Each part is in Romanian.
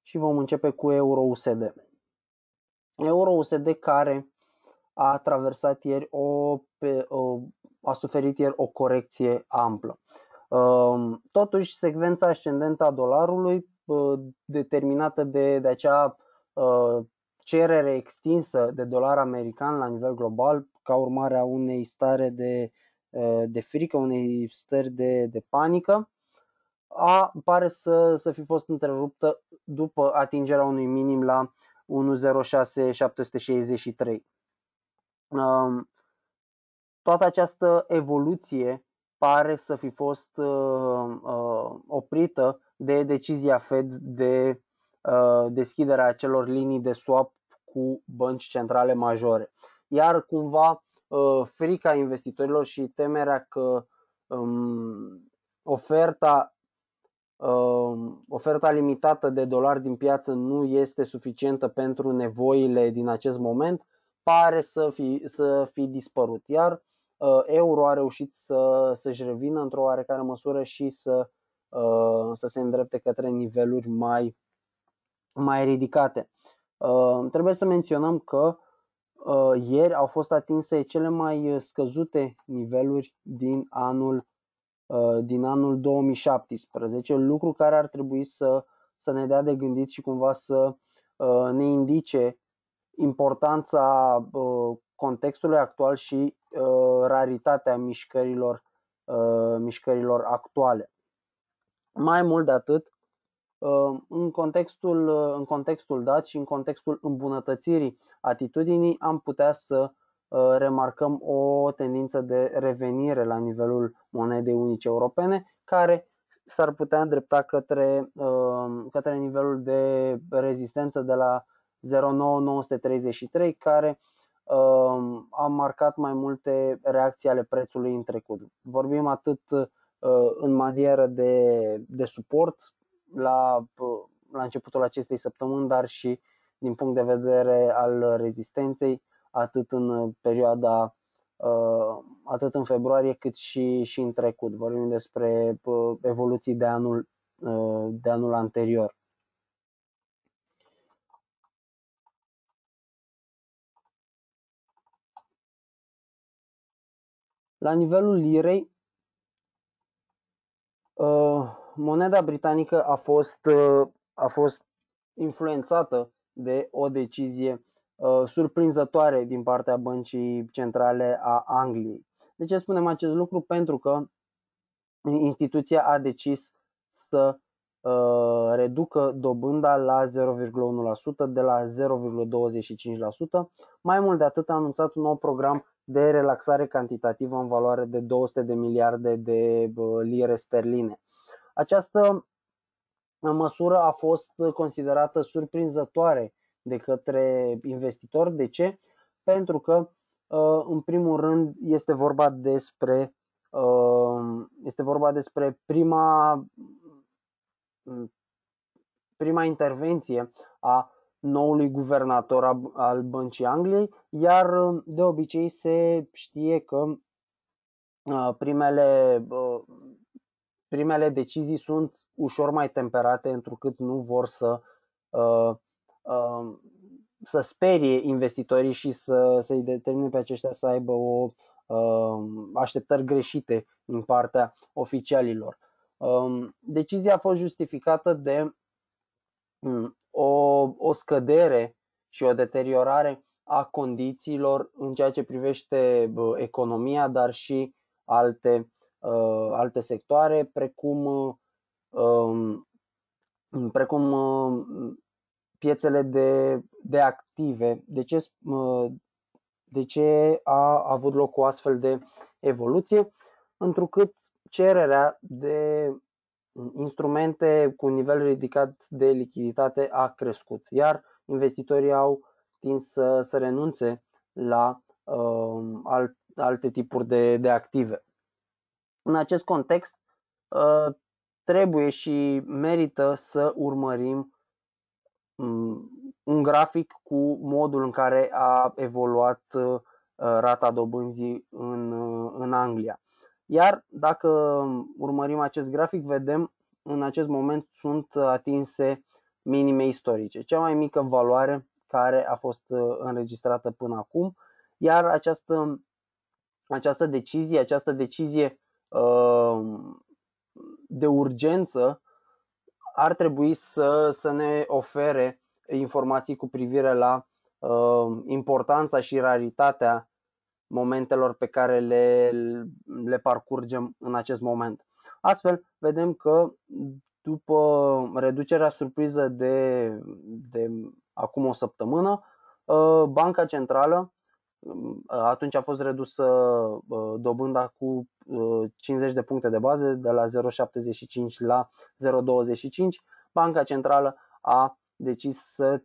și vom începe cu EURUSD. EURUSD care a traversat ieri a suferit ieri o corecție amplă. Totuși, secvența ascendentă a dolarului, determinată de acea cerere extinsă de dolar american la nivel global, ca urmare a unei stare de frică, unei stări de panică, pare să fi fost întreruptă după atingerea unui minim la 1.06.763. Toată această evoluție pare să fi fost oprită de decizia Fed de deschiderea acelor linii de swap cu bănci centrale majore. Iar cumva frica investitorilor și temerea că oferta limitată de dolari din piață nu este suficientă pentru nevoile din acest moment, pare să fi dispărut. Iar euro a reușit să-și revină într-o oarecare măsură și să se îndrepte către niveluri mai ridicate. Trebuie să menționăm că ieri au fost atinse cele mai scăzute niveluri din anul 2017, lucru care ar trebui să ne dea de gândit și cumva să ne indice importanța contextului actual și raritatea mișcărilor actuale. Mai mult de atât, în contextul dat și în contextul îmbunătățirii atitudinii, am putea să remarcăm o tendință de revenire la nivelul monedei unice europene, care s-ar putea îndrepta către nivelul de rezistență de la 0,9933, care a marcat mai multe reacții ale prețului în trecut. Vorbim atât în manieră de suport la începutul acestei săptămâni, dar și din punct de vedere al rezistenței, atât în perioada atât în februarie cât și în trecut. Vorbim despre evoluții de anul anterior. La nivelul lirei, moneda britanică a fost influențată de o decizie surprinzătoare din partea Băncii Centrale a Angliei. De ce spunem acest lucru? Pentru că instituția a decis să reducă dobânda la 0,1% de la 0,25%. Mai mult de atât, a anunțat un nou program de relaxare cantitativă în valoare de 200 de miliarde de lire sterline. Această măsură a fost considerată surprinzătoare de către investitori. De ce? Pentru că, în primul rând, este vorba despre prima intervenție a noului guvernator al Băncii Angliei, iar de obicei se știe că primele decizii sunt ușor mai temperate, întrucât nu vor să sperie investitorii și să-i determine pe aceștia să aibă așteptări greșite din partea oficialilor. Decizia a fost justificată de o scădere și o deteriorare a condițiilor în ceea ce privește economia, dar și alte sectoare, precum piețele de active. De ce a avut loc o astfel de evoluție? Întrucât cererea de instrumente cu un nivel ridicat de lichiditate a crescut, iar investitorii au tins să renunțe la alte tipuri de active. În acest context, trebuie și merită să urmărim un grafic cu modul în care a evoluat rata dobânzii în Anglia. Iar dacă urmărim acest grafic, vedem în acest moment sunt atinse minime istorice, cea mai mică valoare care a fost înregistrată până acum, iar această decizie de urgență ar trebui să ne ofere informații cu privire la importanța și raritatea momentelor pe care le parcurgem în acest moment. Astfel, vedem că după reducerea surpriză de acum o săptămână, Banca Centrală, atunci a fost redusă dobânda cu 50 de puncte de bază, de la 0,75 la 0,25. Banca Centrală a decis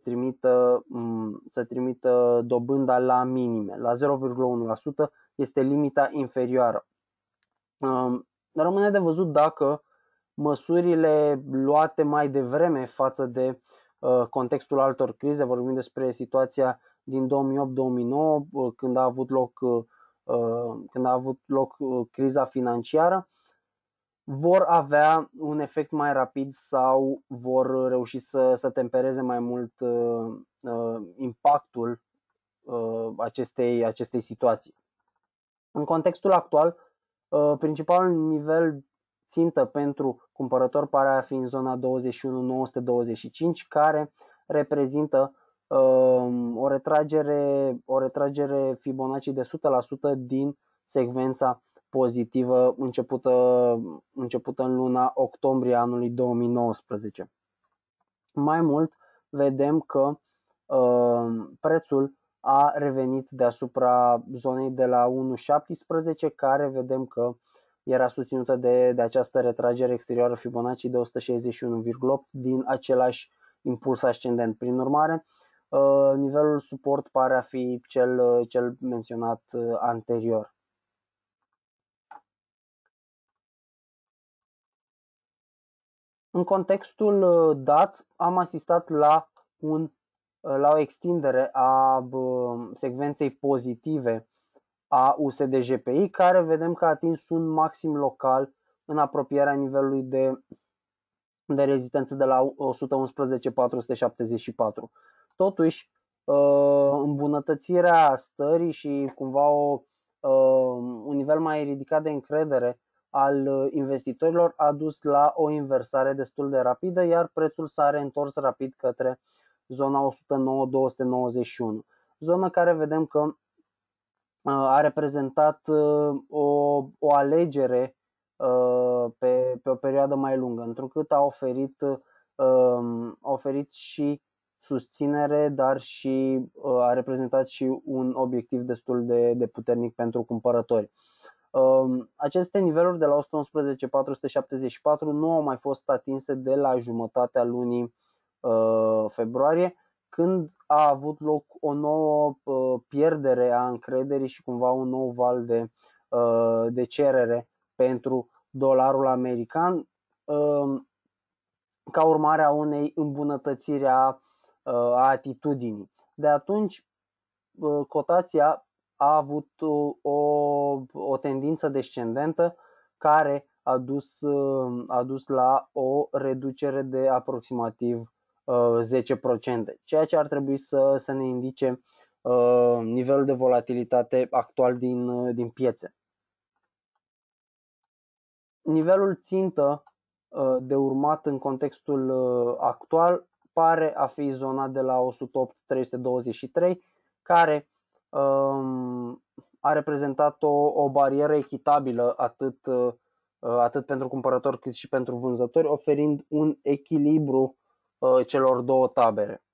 să trimită dobânda la minime, la 0,1%, este limita inferioară. Rămâne de văzut dacă măsurile luate mai devreme față de contextul altor crize, vorbim despre situația din 2008-2009, când a avut loc criza financiară, vor avea un efect mai rapid sau vor reuși să tempereze mai mult impactul acestei situații. În contextul actual, principalul nivel țintă pentru cumpărător pare a fi în zona 21.925, care reprezintă o retragere Fibonacci de 100% din secvența pozitivă începută în luna octombrie anului 2019. Mai mult, vedem că prețul a revenit deasupra zonei de la 1.17, care vedem că era susținută de această retragere exterioară Fibonacci de 161,8 din același impuls ascendent. Prin urmare, nivelul suport pare a fi cel menționat anterior. În contextul dat, am asistat la o extindere a secvenței pozitive a USD-JPY, care vedem că a atins un maxim local în apropierea nivelului de rezistență de la 111.474. Totuși, îmbunătățirea stării și cumva un nivel mai ridicat de încredere al investitorilor a dus la o inversare destul de rapidă, iar prețul s-a reîntors rapid către zona 109.291, zonă care vedem că a reprezentat o alegere pe o perioadă mai lungă, întrucât a oferit și susținere, dar și a reprezentat și un obiectiv destul de puternic pentru cumpărători. Aceste niveluri de la 111.474 nu au mai fost atinse de la jumătatea lunii februarie, când a avut loc o nouă pierdere a încrederii și cumva un nou val de cerere pentru dolarul american, ca urmare a unei îmbunătățiri a atitudinii. De atunci, cotația a avut o tendință descendentă care a dus la o reducere de aproximativ 10%, ceea ce ar trebui să ne indice nivelul de volatilitate actual din piețe. Nivelul țintă de urmat în contextul actual pare a fi zona de la 108.323, care a reprezentat o barieră echitabilă atât pentru cumpărători cât și pentru vânzători, oferind un echilibru celor două tabere.